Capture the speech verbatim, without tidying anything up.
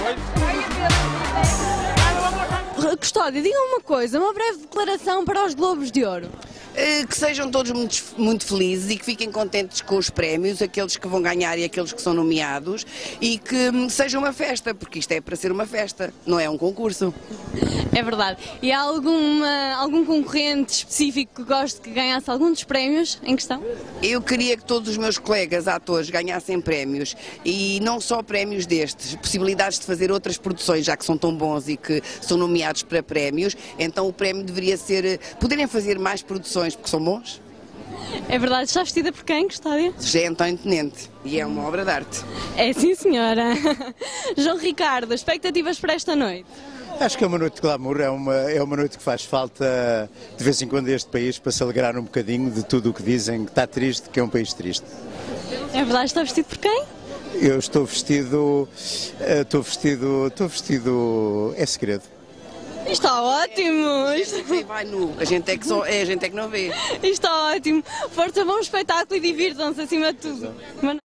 Custódio, diga-me uma coisa, uma breve declaração para os Globos de Ouro. Que sejam todos muito, muito felizes e que fiquem contentes com os prémios, aqueles que vão ganhar e aqueles que são nomeados, e que hum, seja uma festa, porque isto é para ser uma festa, não é um concurso. É verdade. E há alguma, algum concorrente específico que goste que ganhasse algum dos prémios em questão? Eu queria que todos os meus colegas atores ganhassem prémios, e não só prémios destes, possibilidades de fazer outras produções, já que são tão bons e que são nomeados para prémios, então o prémio deveria ser, poderem fazer mais produções, porque são bons. É verdade. Está vestida por quem, Custódio? José António Tenente, e é uma obra de arte. É sim, senhora. João Ricardo, expectativas para esta noite? Acho que é uma noite de glamour, é uma, é uma noite que faz falta de vez em quando a este país para se alegrar um bocadinho de tudo o que dizem que está triste, que é um país triste. É verdade. Está vestido por quem? Eu estou vestido, estou vestido, estou vestido, é segredo. Está ótimo! A gente vai nu, a gente é que, só, é, a gente é que não vê. Está ótimo! Força, bom espetáculo e divirtam-se acima de tudo!